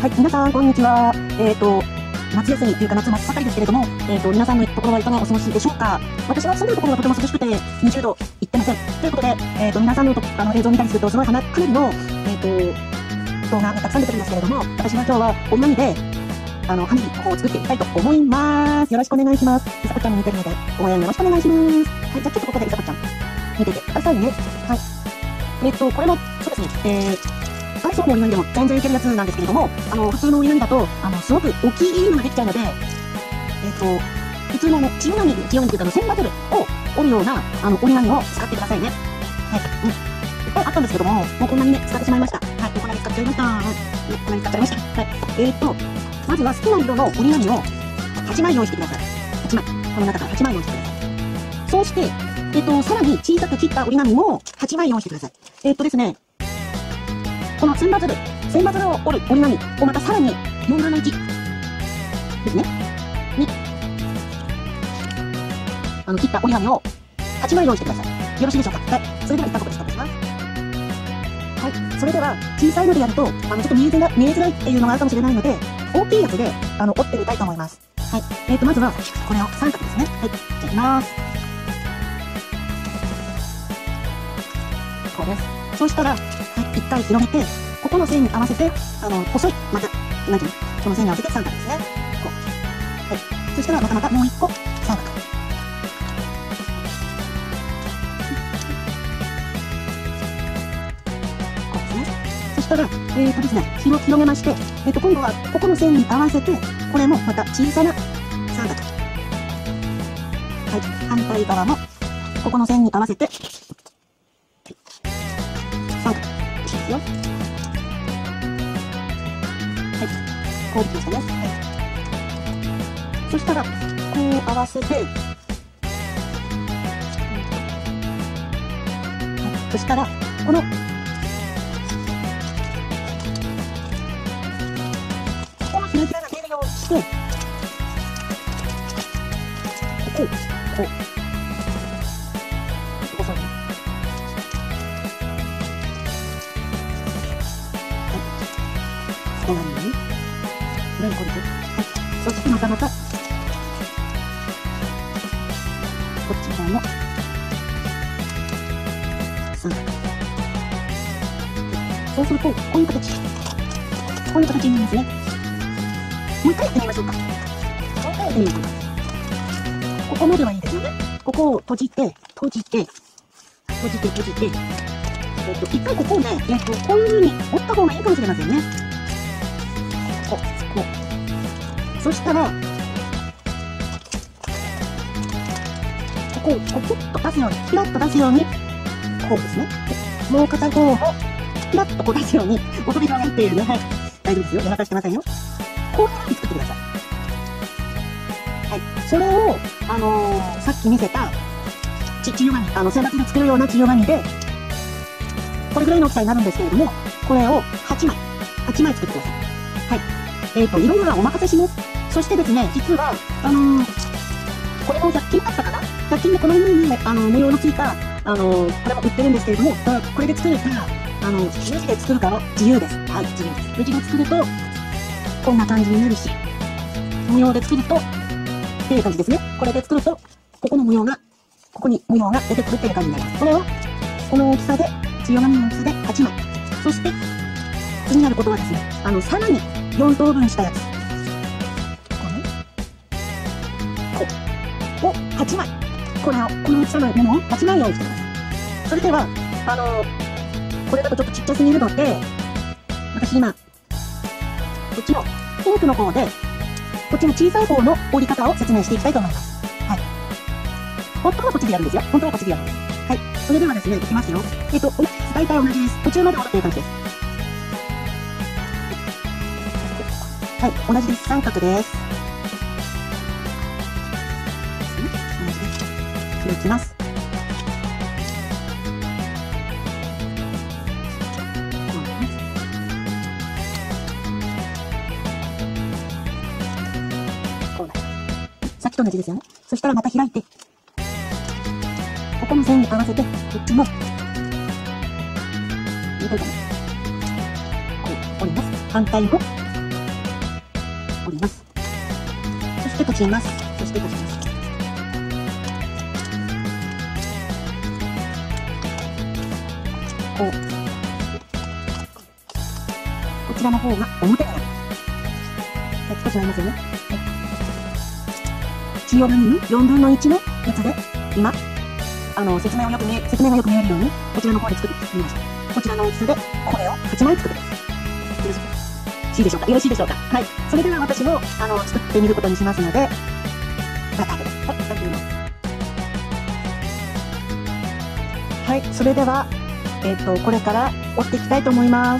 はい、皆さん、こんにちは。夏休みというか夏真っ盛りですけれども、皆さんのところはいかがお過ごしでしょうか。私は住んでるところがとても涼しくて、20度いってません。ということで、皆さんの映像を見たりすると、すごいかなりの、動画がたくさん出てるんですけれども、私は今日はお花見で、花火の方を作っていきたいと思います。よろしくお願いします。りさこちゃんも見てるので、応援よろしくお願いします。はい、じゃあちょっとここでりさこちゃん、見ててくださいね。はい。これも、そうですね、ダイソーの折り紙でも全然いけるやつなんですけれども、普通の折り紙だと、すごく大きいのができちゃうので、普通の千代紙というか千羽鶴を折るような、折り紙を使ってくださいね。はい。いっぱいあったんですけども、もうこんなにね、使ってしまいました。はい。こんなに使っちゃいました。はい。こんなに使っちゃいました。はい。まずは好きな色の折り紙を8枚用意してください。8枚。この中から8枚用意してください。そうして、さらに小さく切った折り紙も8枚用意してください。ですね、この千羽鶴を折る折り紙をまたさらに4分の1ですね。に、切った折り紙を8枚用意してください。よろしいでしょうか。はい。それでは一旦ここでストップします。はい。それでは、小さいのでやると、ちょっと見えづらいっていうのがあるかもしれないので、大きいやつで、折ってみたいと思います。はい。まずは、これを三角ですね。はい。じゃあ、いきます。こうです。そうしたら、はい。一回広げて、ここの線に合わせて、細い、また、なんていうの、この線に合わせて三角ですね。こう。はい。そしたら、またもう一個、三角。こうですね。そしたら、ですね、広げまして、今度は、ここの線に合わせて、これもまた小さな三角。はい。反対側も、ここの線に合わせて、三角。いいですよ。はい。こうできましたね。はい。そしたら、こう合わせて、はい。そしたら、この、この開きが出るようにして、こう、細いね。こうなるように。こうですよ。はい。そしてまた、こっち側も、三角。そうすると、こういう形になりますね。もう一回やってみましょうか。ここまではいいですよね。ここを閉じて、一回ここをね、こういう風に折った方がいいかもしれませんね。こう。そしたら、ここをピュッと出すように、ピラッと出すように、こうですね。もう片方も、ピラッとこう出すように、お扉が入っているね。はい。大丈夫ですよ。やらかしてませんよ。こういう風に作ってください。はい。それを、さっき見せた、千代紙、千羽鶴作るような千代紙で、これぐらいの大きさになるんですけれども、これを8枚作ってください。はい。色々はお任せします。そしてですね、実は、これも100均だったかな ?100 均でこのように、模様のついた、これも売ってるんですけれども、これで作るか、無地で作るかは自由です。はい、自由です。無地で作ると、こんな感じになるし、模様で作ると、っていう感じですね。これで作ると、ここに模様が出てくるっていう感じになります。これを、この大きさで、千代紙の大きさで8枚。そして、次にやることはですね、さらに4等分したやつ。を8枚。この大きさのものを8枚用意してください。それでは、これだとちょっとちっちゃすぎるので、私今、こっちのピンクの方で、こっちの小さい方の折り方を説明していきたいと思います。はい。本当はこっちでやるんですよ。本当はこっちでやるんです。はい。それではですね、いきますよ。同じです。大体同じです。途中まで折るっていう感じです。はい。同じです。三角です。同じです。開きます。さっきと同じですよね。そしたらまた開いて、ここの線に合わせて、こっちも、見てるかな。こう折ります。反対も、 おります。そして閉じます。そして閉じます。こちらの方が表になります。少しありますよね。使用分4分の1の熱で、今、説明がよく見えるように、こちらの方で作ってみました。こちらの大きさで、これを8枚作ってます。よろしいでしょうか？よろしいでしょうか？はい。それでは私も、作ってみることにしますので、スタートです。はい、スタートします。はい、それでは、これから折っていきたいと思います。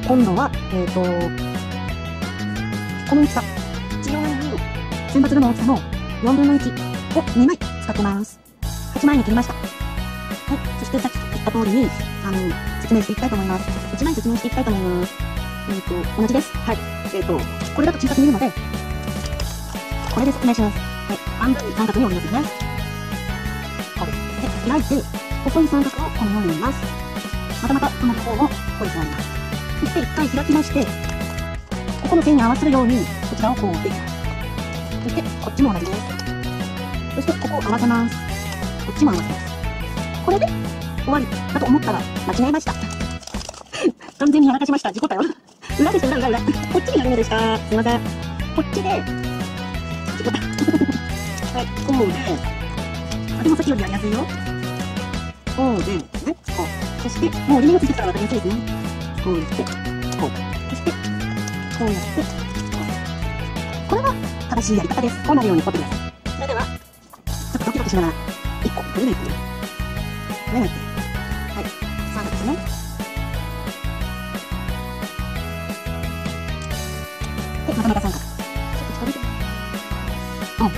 今度は、この大きさ、治療内の選抜部の大きさの4分の1を2枚使ってます。8枚に切りました。はい。そしてさっき言った通りに、説明していきたいと思います。1枚説明していきたいと思います。同じです。はい。これだと小さく見えるので、これで説明します。はい。半分に三角に折りますよね。こうです。で、開いて、細い三角をこのように折ります。またまた、この方もこういうふうに折ります。そして一回開きまして、ここの線に合わせるように、こちらをこう折っていきます。そして、こっちも同じです。そして、ここを合わせます。こっちも合わせます。これで、終わりだと思ったら、間違えました。完全にやらかしました。事故ったよ。裏でした、裏。こっちになるのでした。すいません。こっちで、事故った。はい、こうで、でもさっきよりやりやすいよ。こうで、ね、こう。そして、もう折り目がついてたらわかりやすいですね。こうやって、こう。そして、こうやって、こう。これは正しいやり方です。こうなるように凝ってください。それでは、ちょっとドキドキしながら、1個、取れないっていう。取れないっていう。はい、三角ですね。で、またまた三角。ちょっと近づいて。うん。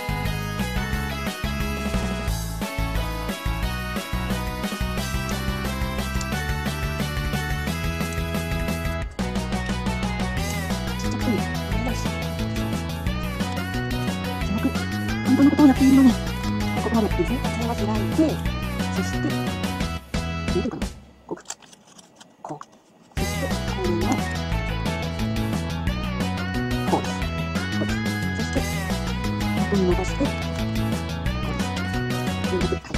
本当のことをやっているのに、ここまで水を開いて、そして、見えるかな？こう。こう。そして、これを、こうです。こうです。そして、横に伸ばして、こうです。はい、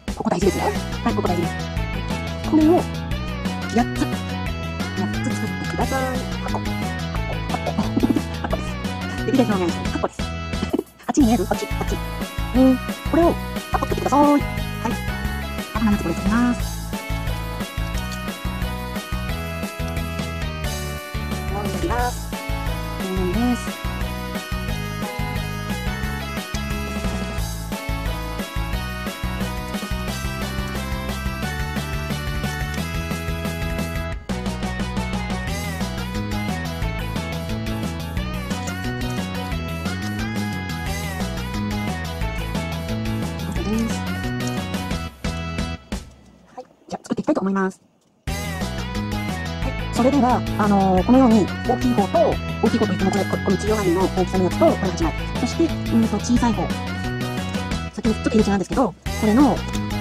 ここ大事ですよ。はい、ここ大事です。これを、8つ作ってください。8個です。できる表現して、8個です。8に見える？こっち。これを、8個作ってください。はい。あと7つこれ作ります。もう一ます。です。はい。じゃあ、作っていきたいと思います。それでは、このように大きい方と、大きい方といってもこの治療針の大きさのやつと、これ8枚。そして、小さい方。さっきのちょっと入れ違うんですけど、これの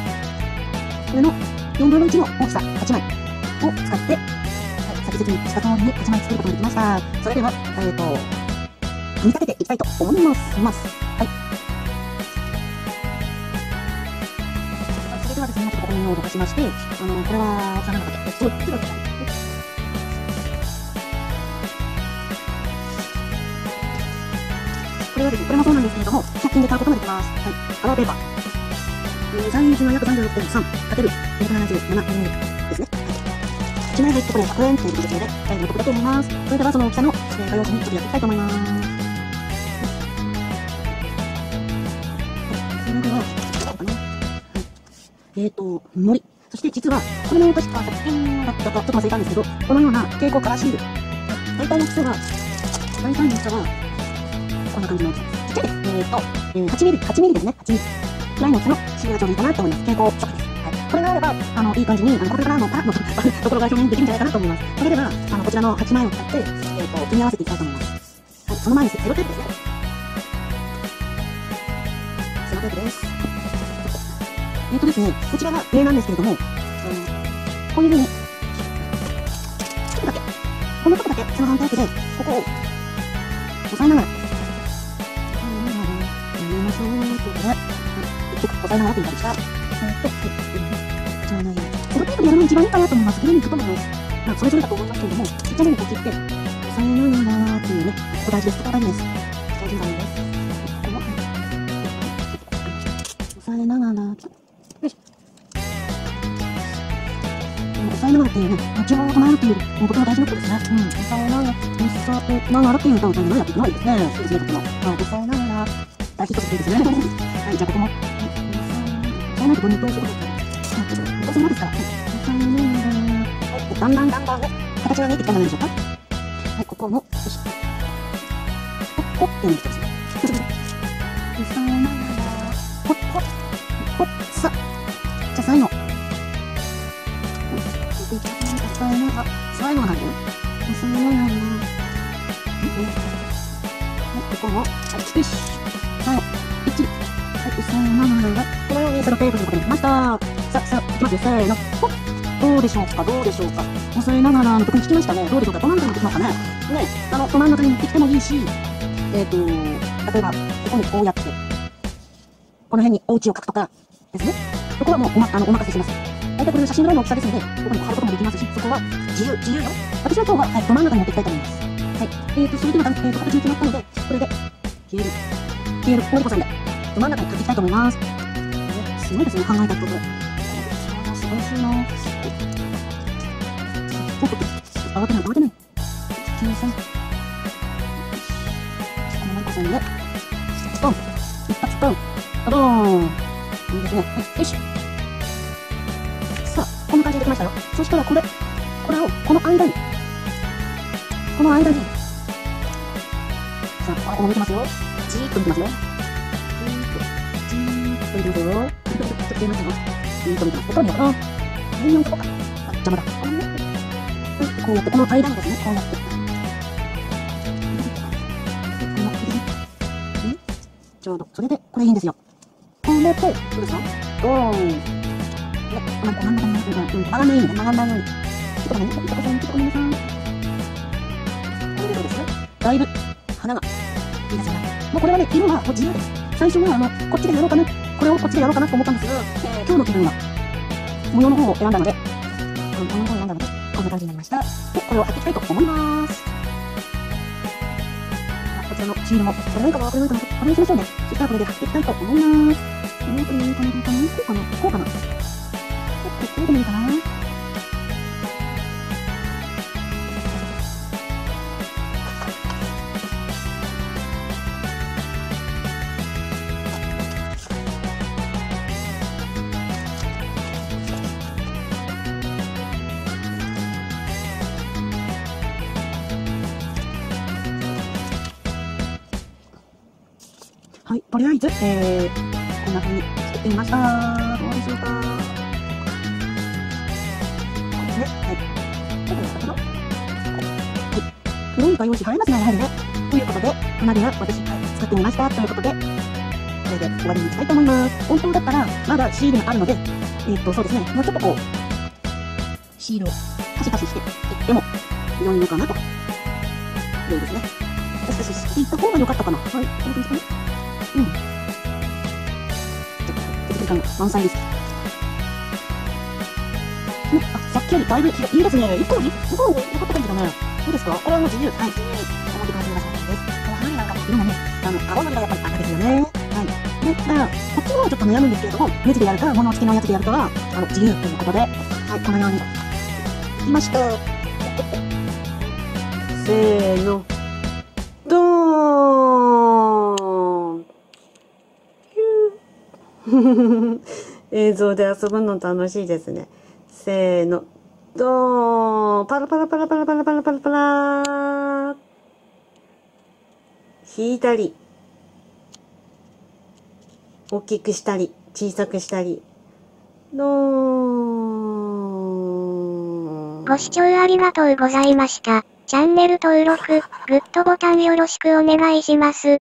4分の1の大きさ8枚を使って、はい、先説明した通りに8枚作ることができました。それでは、組み立てていきたいと思います。はい。それではですね、ここにをどかしまして、これは、幼かった。すごい、これはですね、これもそうなんですけれども、100均で買うことができます。はい。カラーペーパー。サイズが約 36.3×177mm ですね。1枚入ってこれ100円ということですので、大変お得だと思います。それではその大きさの画用紙に取りやっていきたいと思います。それでは、どうかな。のり。そして実は、これも確か100均だったかちょっと忘れたんですけど、このような蛍光カラーシール。大体の大きさは、こんな感じの大きさです。ちっちゃいです。8ミリですね。8ミリ。くらいの大きさのシールがちょうどいいかなと思います。蛍光色です。はい。これがあれば、いい感じに、これからのところが表現できるんじゃないかなと思います。それでは、こちらの8枚を使って、組み合わせていきたいと思います。はい。その前にセロテープですね。セロテープです。ですね、こちらが上なんですけれども、こういう風に、このとこだけ、その反対手で、ここを、押さえながら、入れましょうということで、押さえながらという感じでした。じゃあない。セロテープでやるのが一番いいかなと思います。それにいくと思います。まあ、それぞれだと思いますけれども、ちっちゃめにこう切って、押さえながらっていうね、ここ大事です。ここ大事です。大事なのです。ここは、押さえながら、よいしょ。押さえながらっていうね、ちょうどなるっていう、とても大事なことですね。押さえながらっていう歌を歌いながらやっていくのがいいですね。そうですね、とても。押さえながら、大ヒットするんですね。はい、じゃあここも。押さえないとこに通すことですから。そうですから。押さえながら。だんだんね、 形が見えてきたんじゃないでしょうか。はい、ここも、よし。ほっていう人ですね。さよなら。ほっ、さ。じゃあ最後。さよなら。最後なんだよ。さよなら。はい、ここも、よし。最後。はい、さよなら。このようにセロテープのことにしました。さ、いきますよ。せーの。ほっ。どうでしょうか。さよならのとこに聞きましたね。どうでしょうか。ど真ん中に持ってきましたね。ね、ど真ん中に持ってきてもいいし、例えば、ここにこうやって、この辺にお家を描くとかですね。そこはもうお任せします。大体これの写真ぐらいの大きさですので、ここに貼ることもできますし、そこは自由よ。私は今日は、はい、ど真ん中に持っていきたいと思います。はい。それでは、形に決まったので、これで、消える、これでこさんで、ど真ん中に書きたいと思います。すごいですね、考えた人で。すごいしいなぁ。慌てない。計算。このまりこさんで、ポン。一発ポン。ドドーン。いいですね。はい、よし。さあ、こんな感じでできましたよ。そしたらこれを、この間に、さあ、ここも見てますよ。じーっと見てますよ。じーっと見てますよ。ちょっと見ますよ。じーっと見てます。ここには、何を置こうか。あ、邪魔だ。こうやって、この間にですね、こうやって。ちょうど、それで、これいいんですよ。これで、どうですか？ドーン。真ん中に、曲がんないように。ちょっとごめんなさい。これでどうです？だいぶ、花が、いいですよね。もうこれはね、色はもう自由です。最初は、こっちでやろうかな、これをこっちでやろうかなと思ったんですが、今日の気分は、模様の方を選んだので、こんな感じになりました。で、これを貼っていきたいと思います。こちらのシールも、これなんかな、これにしましょうね。そしたらこれで貼っていきたいと思います。こうかな。こうでもいいかな。はい、とりあえず、こんな風に作ってみました。どうでしょうか。こうですね。はい。どうですかな。はい。黒い画用紙映えますね、やはりね。ということで、花びら私、作ってみました。ということで、これで終わりにしたいと思います。本当だったら、まだシールがあるので、そうですね。もうちょっとこう、シールをカシカシしていっても良いのかなと。良いですね。カシカシしていった方が良かったかな。はい。こんな感じかな。うん。手作り感が満載です。さっきよりだいぶいいですね。一個に良かった感じだね。どうですか？これはもう自由。はい、自由に思ってくださいましたです。この範囲なんかも色がね、青のりがやっぱり赤ですよね。はい。で、だから、こっちもちょっと悩むんですけれども、ネジでやるか、物付きのやつでやるかは、自由ということで、はい、このように、いきました。せーの。ドーン。映像で遊ぶの楽しいですね。せーの。ドーン。パラパラパラパラパラパラパラパラ。引いたり。大きくしたり。小さくしたり。ドーン。 ご視聴ありがとうございました。チャンネル登録、グッドボタンよろしくお願いします。